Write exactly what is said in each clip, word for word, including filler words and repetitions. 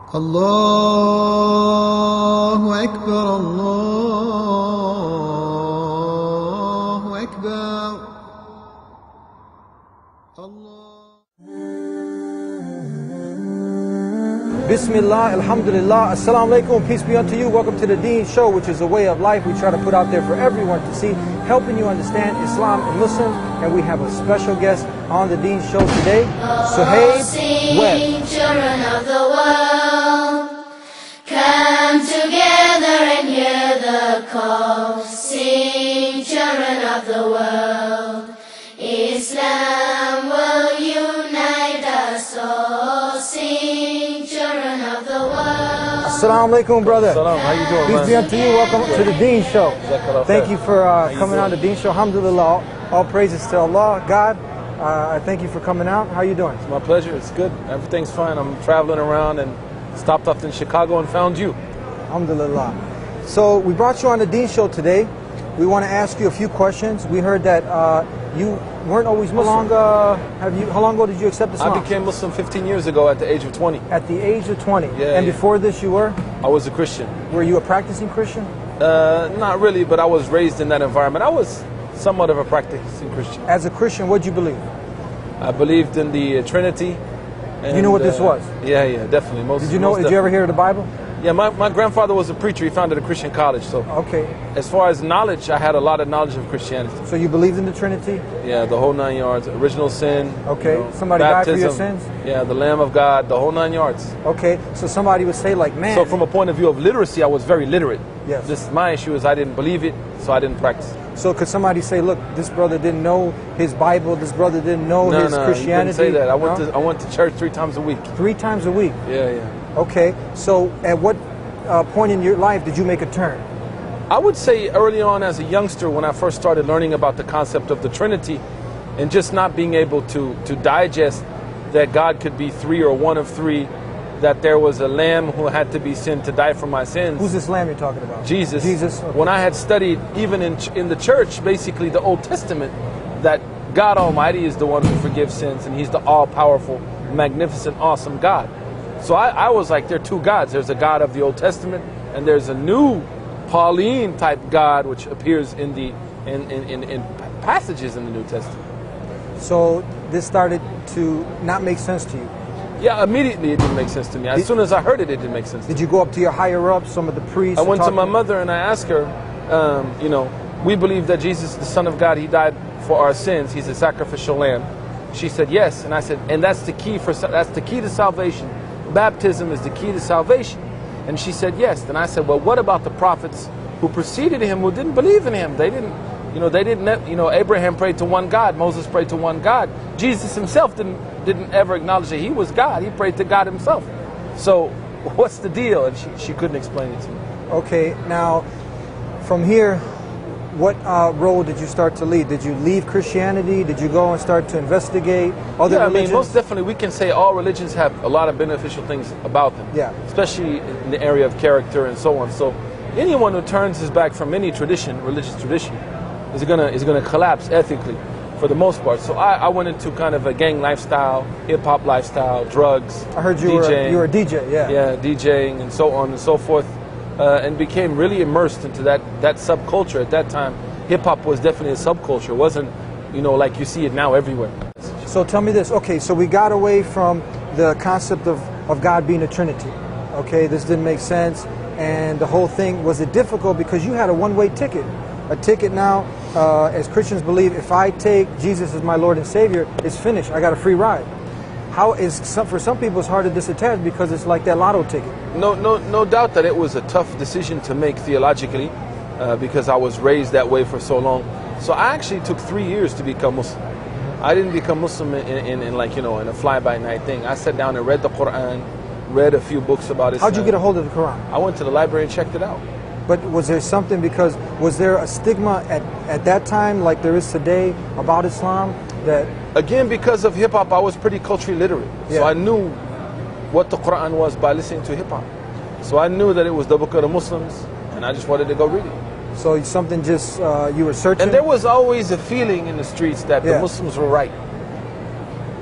الله أكبر الله أكبر Bismillah, Alhamdulillah, Assalamu alaikum, peace be unto you. Welcome to the Deen Show, which is a way of life we try to put out there for everyone to see, helping you understand Islam and Muslims. And we have a special guest on the Deen Show today, Suhaib Webb. Children of the world, come together and hear the call. Sing, children of the world, Islam will unite us all. Sing, children of the world. Assalamu alaikum, brother. Salam, how you doing, Peace be man? unto you. Welcome to the Deen Show. Jazakallah Thank khair. you for uh, How you coming on the doing? Deen Show. Alhamdulillah. All praises to Allah, God. Uh, I thank you for coming out. How you doing? It's my pleasure. It's good. Everything's fine. I'm traveling around and stopped off in Chicago and found you. Alhamdulillah. So we brought you on the Deen Show today. We want to ask you a few questions. We heard that uh, you weren't always Muslim. How long, uh, have you, how long ago did you accept Islam? I became Muslim fifteen years ago at the age of twenty. At the age of twenty. Yeah, and yeah. before this you were? I was a Christian. Were you a practicing Christian? Uh, not really, but I was raised in that environment. I was somewhat of a practicing Christian. As a Christian, what did you believe? I believed in the uh, Trinity. And, you know what this uh, was? Yeah, yeah, definitely. Most, Did you know? most Did you ever hear of the Bible? Yeah, my, my grandfather was a preacher. He founded a Christian college. So Okay. as far as knowledge, I had a lot of knowledge of Christianity. So you believed in the Trinity? Yeah, the whole nine yards. Original sin. Okay. you know, Somebody died for your baptism. sins? Yeah, the Lamb of God, the whole nine yards. Okay. So somebody would say like, man. So from a point of view of literacy, I was very literate. Yes. This my issue is I didn't believe it, so I didn't practice. So could somebody say, look, this brother didn't know his Bible, this brother didn't know no, his no, Christianity? you couldn't say that. I went No? to I went to church three times a week. Three times a week. Yeah, yeah. Okay. So at what uh, point in your life did you make a turn? I would say early on as a youngster when I first started learning about the concept of the Trinity and just not being able to to digest that God could be three or one of three, that there was a lamb who had to be sent to die for my sins. Who's this lamb you're talking about? Jesus. Jesus. Okay. When I had studied even in ch- in the church, basically the Old Testament, that God Almighty is the one who forgives sins and He's the all-powerful, magnificent, awesome God. So I, I was like, there are two gods. There's a God of the Old Testament and there's a new Pauline type God which appears in the in, in, in, in passages in the New Testament. So this started to not make sense to you. Yeah, immediately it didn't make sense to me. As Did- soon as I heard it, it didn't make sense to me. Did you go up to your higher ups, some of the priests? I and went to talk my mother and I asked her, um, you know, we believe that Jesus is the Son of God. He died for our sins. He's a sacrificial lamb. She said yes, and I said, and that's the key for that's the key to salvation. Baptism is the key to salvation. And she said yes. Then I said, well, what about the prophets who preceded him who didn't believe in him? They didn't, you know, they didn't. You know, Abraham prayed to one God. Moses prayed to one God. Jesus himself didn't didn't ever acknowledge that he was God. He prayed to God himself. So what's the deal? And she she couldn't explain it to me. Okay, now from here, what uh, role did you start to lead? Did you leave Christianity? Did you go and start to investigate other Yeah, I religions? mean, most definitely we can say all religions have a lot of beneficial things about them. Yeah. Especially in the area of character and so on. So anyone who turns his back from any tradition, religious tradition, is gonna is gonna collapse ethically for the most part. So I, I went into kind of a gang lifestyle, hip hop lifestyle, drugs. I heard you DJing, were you were a D J, yeah. yeah, DJing and so on and so forth, uh, and became really immersed into that that subculture. At that time, hip hop was definitely a subculture. It wasn't, you know, like you see it now everywhere. So tell me this. Okay, so we got away from the concept of, of God being a Trinity. Okay, this didn't make sense. And the whole thing, was it difficult because you had a one-way ticket? A ticket now, uh, as Christians believe, if I take Jesus as my Lord and Savior, it's finished. I got a free ride. How is some, for some people it's hard to disattach because it's like that lotto ticket. No, no, no doubt that it was a tough decision to make theologically, uh, because I was raised that way for so long. So I actually took three years to become Muslim. I didn't become Muslim in, in, in like, you know, in a fly-by-night thing. I sat down and read the Quran, read a few books about Islam. How'd you get a hold of the Quran? I went to the library and checked it out. But was there something, because was there a stigma at, at that time like there is today about Islam that... Again, because of hip-hop, I was pretty culturally literate. Yeah. So I knew what the Quran was by listening to hip-hop. So I knew that it was the book of the Muslims, and I just wanted to go read it. So something just, uh, you were searching? And there was always a feeling in the streets that Yeah. the Muslims were right.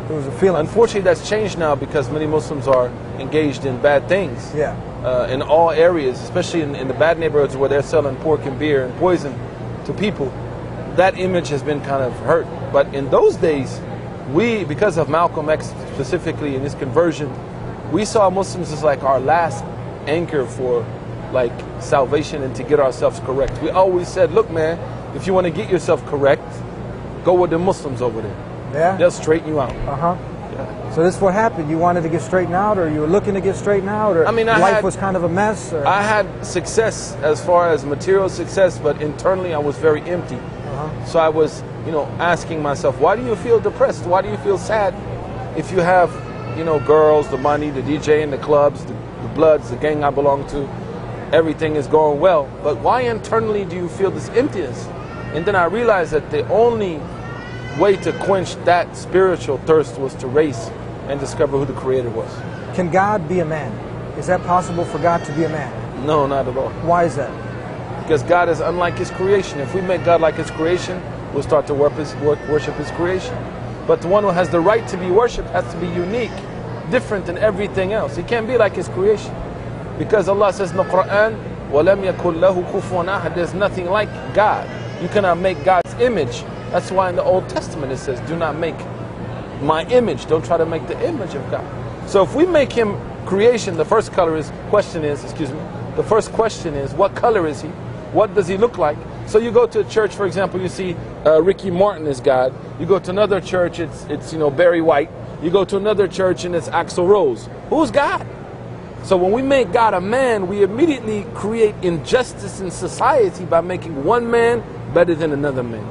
It was a feeling. Unfortunately, that's changed now because many Muslims are engaged in bad things. Yeah. Uh, in all areas, especially in, in the bad neighborhoods where they're selling pork and beer and poison to people. That image has been kind of hurt. But in those days, we, because of Malcolm X specifically in his conversion, we saw Muslims as like our last anchor for like salvation and to get ourselves correct. We always said, look man, if you want to get yourself correct, go with the Muslims over there. Yeah. They'll straighten you out. Uh-huh. Yeah. So this is what happened. You wanted to get straightened out, or you were looking to get straightened out, or I mean, I life had- was kind of a mess? Or? I had success as far as material success, but internally I was very empty. Uh-huh. So I was, you know, asking myself, why do you feel depressed? Why do you feel sad if you have, you know, girls, the money, the DJing, the clubs, the, the Bloods, the gang I belong to, everything is going well. But why internally do you feel this emptiness? And then I realized that the only way to quench that spiritual thirst was to race and discover who the Creator was. Can God be a man? Is that possible for God to be a man? No, not at all. Why is that? Because God is unlike His creation. If we make God like His creation, we'll start to worship His, worship His creation. But the one who has the right to be worshipped has to be unique, different than everything else. He can't be like His creation. Because Allah says in the Quran, وَلَمْ يَكُنْ لَهُ كُفُوًا أَحَدٌ. There's nothing like God. You cannot make God's image. That's why in the Old Testament it says, do not make my image. Don't try to make the image of God. So if we make Him creation, the first color is, question is, excuse me, the first question is, what color is He? What does He look like? So you go to a church, for example, you see uh, Ricky Martin is God. You go to another church, it's, it's you know, Barry White. You go to another church and it's Axl Rose. Who's God? So when we make God a man, we immediately create injustice in society by making one man better than another man.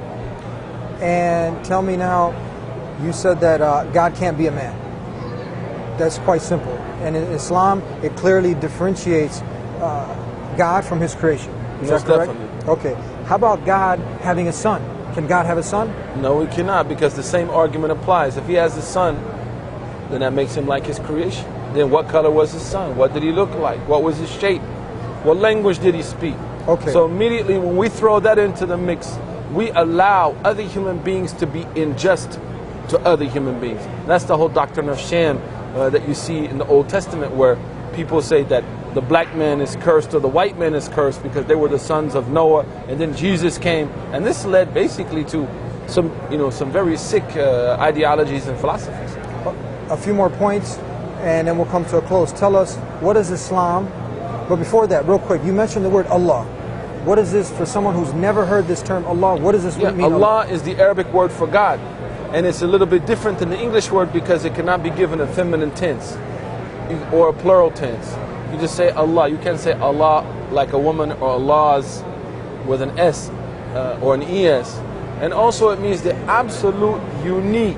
And tell me now, you said that uh, God can't be a man. That's quite simple. And in Islam, it clearly differentiates uh, God from His creation. Is Most that correct? definitely. Okay. How about God having a son? Can God have a son? No, He cannot, because the same argument applies. If He has a son, then that makes Him like His creation. Then what color was His son? What did He look like? What was His shape? What language did He speak? Okay. So immediately when we throw that into the mix, we allow other human beings to be unjust to other human beings. That's the whole doctrine of Shem uh, that you see in the Old Testament, where people say that the black man is cursed or the white man is cursed because they were the sons of Noah, and then Jesus came, and this led basically to some, you know, some very sick uh, ideologies and philosophies. A few more points, and then we'll come to a close. Tell us, what is Islam? But before that, real quick, you mentioned the word Allah. What is this for someone who's never heard this term Allah? What does this Yeah, mean? Allah is the Arabic word for God, and it's a little bit different than the English word because it cannot be given a feminine tense or a plural tense. You just say Allah. You can't say Allah like a woman or Allahs with an S uh, or an E S. And also it means the absolute unique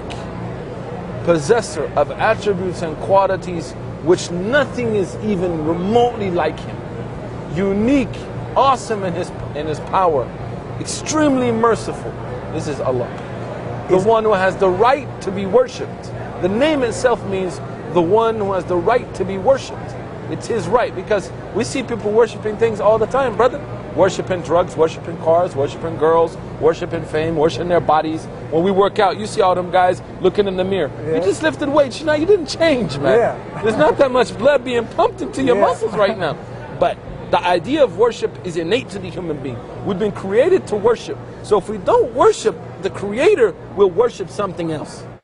possessor of attributes and qualities which nothing is even remotely like Him. Unique, awesome in His in His power, extremely merciful. This is Allah, the one who has the right to be worshipped. The name itself means the one who has the right to be worshipped. It's His right, because we see people worshiping things all the time, brother. Worshiping drugs, worshiping cars, worshiping girls, worshiping fame, worshiping their bodies. When we work out, you see all them guys looking in the mirror. Yeah. You just lifted weights, you know, you didn't change, man. Yeah. There's not that much blood being pumped into your Yeah. muscles right now. But the idea of worship is innate to the human being. We've been created to worship. So if we don't worship the Creator, we'll worship something else.